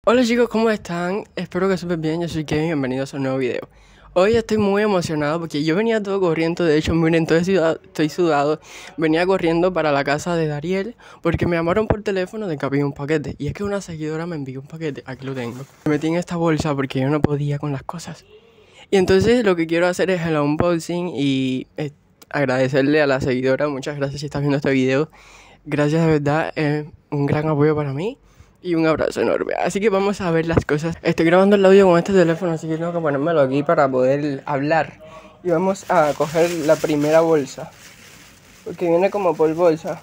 Hola chicos, ¿cómo están? Espero que súper bien, yo soy Kevin, bienvenidos a un nuevo video. Hoy estoy muy emocionado porque yo venía todo corriendo, de hecho miren, estoy sudado. Venía corriendo para la casa de Dariel porque me llamaron por teléfono de que había un paquete. Y es que una seguidora me envió un paquete, aquí lo tengo. Me metí en esta bolsa porque yo no podía con las cosas. Y entonces lo que quiero hacer es el unboxing y agradecerle a la seguidora. Muchas gracias si estás viendo este video. Gracias de verdad, es un gran apoyo para mí. Y un abrazo enorme. Así que vamos a ver las cosas. Estoy grabando el audio con este teléfono, así que tengo que ponérmelo aquí para poder hablar. Y vamos a coger la primera bolsa, porque viene como por bolsa.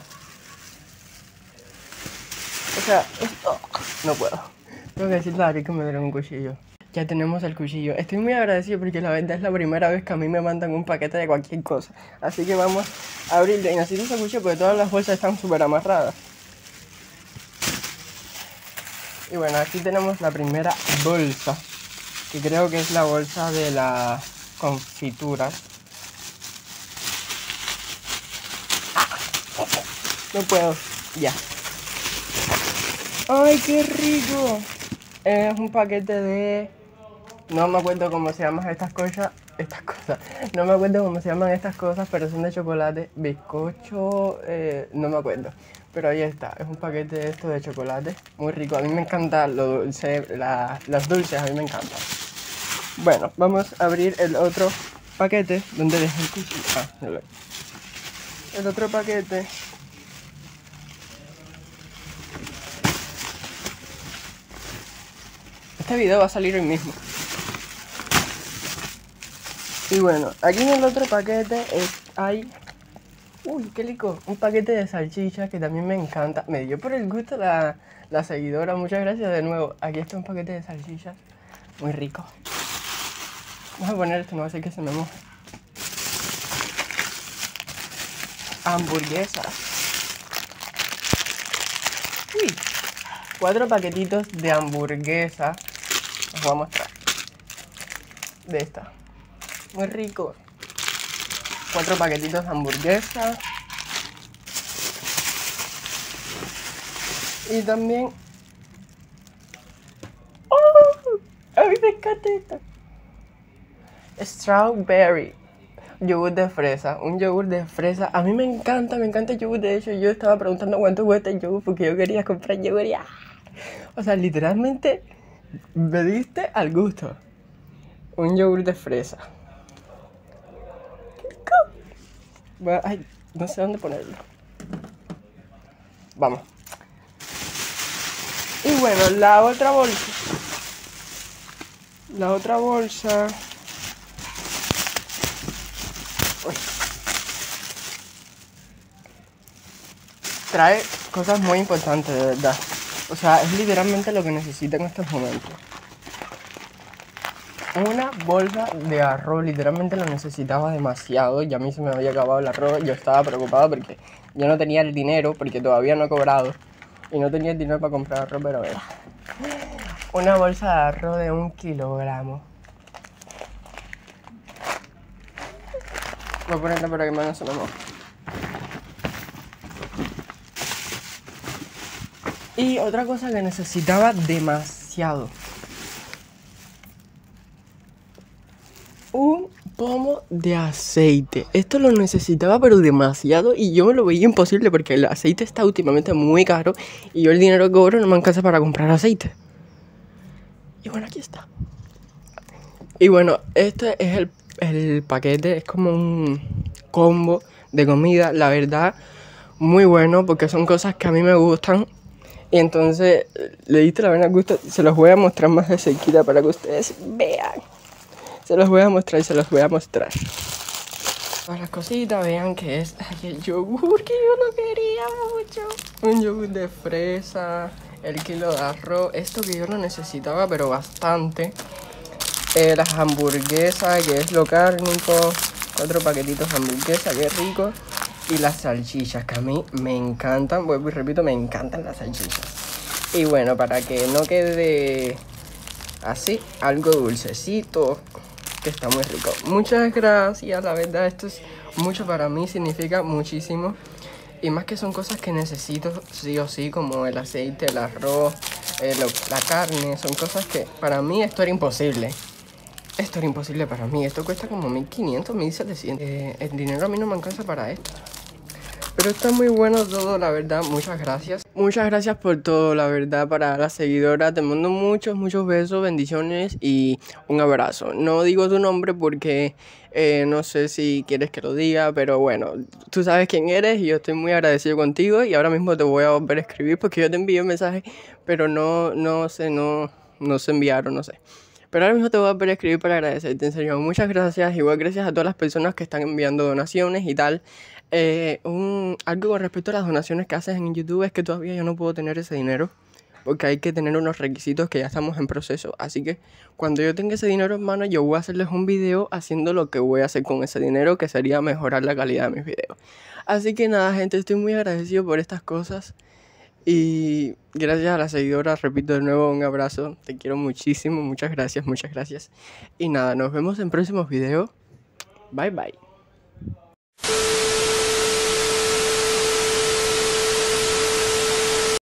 O sea, esto no puedo. Tengo que decirle a Ari que me dé un cuchillo. Ya tenemos el cuchillo. Estoy muy agradecido porque la verdad es la primera vez que a mí me mandan un paquete de cualquier cosa. Así que vamos a abrirlo. Y necesito ese cuchillo porque todas las bolsas están súper amarradas. Y bueno, aquí tenemos la primera bolsa, que creo que es la bolsa de la confitura. No puedo, ya. ¡Ay, qué rico! Es un paquete de... No me acuerdo cómo se llaman estas cosas. No me acuerdo cómo se llaman estas cosas, pero son de chocolate, bizcocho, no me acuerdo. Pero ahí está, es un paquete de esto de chocolate, muy rico. A mí me encanta lo dulce, las dulces, a mí me encantan. Bueno, vamos a abrir el otro paquete, donde dejé el cuchillo. No lo... El otro paquete. Este video va a salir hoy mismo. Y bueno, aquí en el otro paquete hay... Uy, qué rico, un paquete de salchichas que también me encanta. Me dio por el gusto la seguidora, muchas gracias de nuevo. Aquí está un paquete de salchichas, muy rico. Vamos a poner esto, no va a hacer que se me moje. Hamburguesas. Uy, 4 paquetitos de hamburguesa. Os voy a mostrar. De esta. Muy rico. 4 paquetitos de hamburguesa. Y también... ¡Oh! A mí me encanta esto. Strawberry. Yogur de fresa. Un yogur de fresa. A mí me encanta el yogur. De hecho, yo estaba preguntando cuánto cuesta el yogur porque yo quería comprar yogur. ¡Ah! O sea, literalmente me diste al gusto. Un yogur de fresa. ¡Qué rico! Bueno, ay, no sé dónde ponerlo. Vamos. Y bueno, la otra bolsa. Uy. Trae cosas muy importantes, de verdad. O sea, es literalmente lo que necesito en estos momentos. Una bolsa de arroz, literalmente lo necesitaba demasiado. Ya a mí se me había acabado el arroz. Yo estaba preocupado porque yo no tenía el dinero, porque todavía no he cobrado. Y no tenía el dinero para comprar arroz, pero vea. Una bolsa de arroz de 1 kilogramo. Voy a ponerla para que no se me moje. Y otra cosa que necesitaba demasiado. Un pomo de aceite. Esto lo necesitaba pero demasiado y yo me lo veía imposible porque el aceite está últimamente muy caro y yo el dinero que cobro no me alcanza para comprar aceite. Y bueno, aquí está. Y bueno, este es el paquete, es como un combo de comida, la verdad, muy bueno porque son cosas que a mí me gustan. Y entonces, le diste la verdad gusto, se los voy a mostrar más de cerquita para que ustedes vean. Se los voy a mostrar. Todas las cositas, vean que es el yogur que yo no quería mucho. Un yogur de fresa, el kilo de arroz, esto que yo no necesitaba pero bastante. Las hamburguesas, que es lo cárnico, 4 paquetitos de hamburguesa, qué rico. Y las salchichas, que a mí me encantan, vuelvo y repito, me encantan las salchichas. Y bueno, para que no quede así, algo dulcecito, que está muy rico. Muchas gracias, la verdad esto es mucho para mí, significa muchísimo. Y más que son cosas que necesito sí o sí, como el aceite, el arroz, la carne, son cosas que para mí esto era imposible. Esto era imposible para mí, esto cuesta como 1500, 1700. El dinero a mí no me alcanza para esto. Pero está muy bueno todo, la verdad, muchas gracias. Muchas gracias por todo, la verdad, para la seguidora. Te mando muchos besos, bendiciones y un abrazo. No digo tu nombre porque no sé si quieres que lo diga, pero bueno, tú sabes quién eres y yo estoy muy agradecido contigo y ahora mismo te voy a volver a escribir porque yo te envié un mensaje, pero no se enviaron, no sé. Pero ahora mismo te voy a volver a escribir para agradecerte, en serio. Muchas gracias, igual gracias a todas las personas que están enviando donaciones y tal. Algo con respecto a las donaciones que haces en YouTube es que todavía yo no puedo tener ese dinero porque hay que tener unos requisitos que ya estamos en proceso. Así que cuando yo tenga ese dinero en mano, yo voy a hacerles un video haciendo lo que voy a hacer con ese dinero, que sería mejorar la calidad de mis videos. Así que nada, gente, estoy muy agradecido por estas cosas. Y gracias a la seguidora, repito de nuevo, un abrazo. Te quiero muchísimo, muchas gracias, muchas gracias. Y nada, nos vemos en próximos videos. Bye bye.